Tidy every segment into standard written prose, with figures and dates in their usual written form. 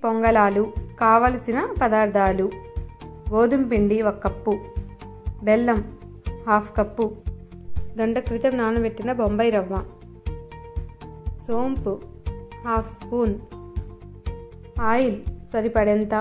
పొంగలాలు కావలసిన పదార్థాలు: గోధుమ పిండి 1 కప్పు, బెల్లం 1/2 కప్పు, గంట క్రితం నానబెట్టిన బొంబాయి రవ్వ, సోంపు 1/2 స్పూన్, ఆయిల్ సరిపడేంత.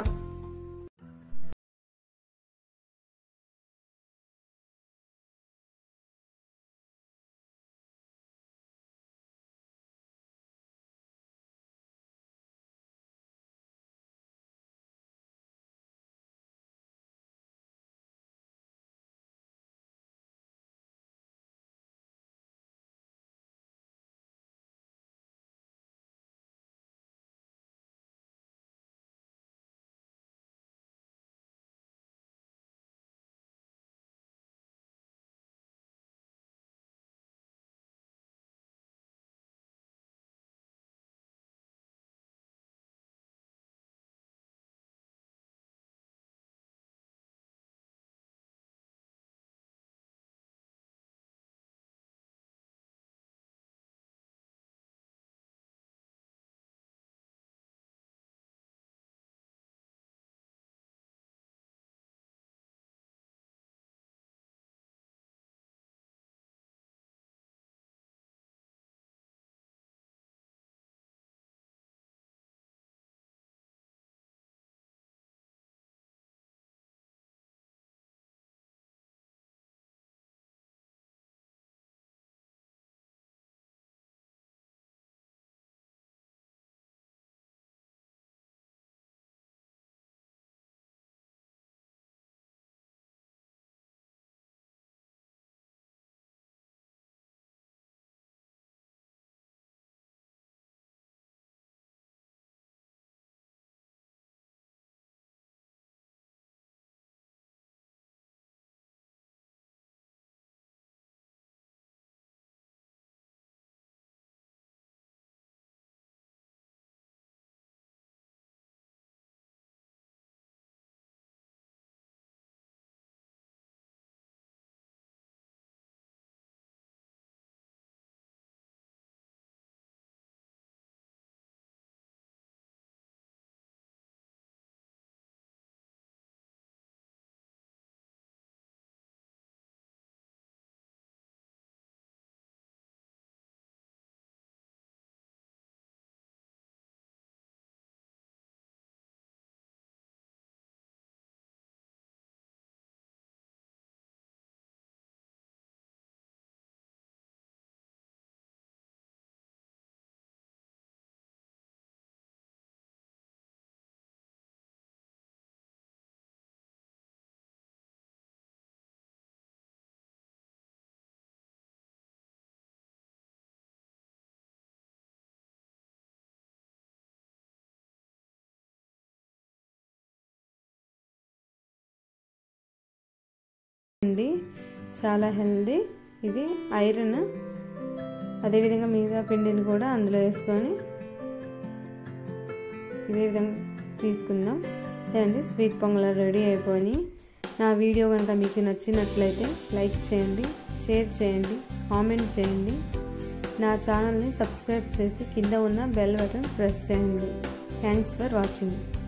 చాలా హెల్దీ. ఇది ఐరన్. అదేవిధంగా మిగతా పిండిని కూడా అందులో వేసుకొని ఇదే విధంగా తీసుకుందాం. అండి, స్వీట్ పొంగల్ రెడీ అయిపోయి. నా వీడియో కనుక మీకు నచ్చినట్లయితే లైక్ చేయండి, షేర్ చేయండి, కామెంట్ చేయండి. నా ఛానల్ని సబ్స్క్రైబ్ చేసి కింద ఉన్న బెల్ బటన్ ప్రెస్ చేయండి. Thanks for watching.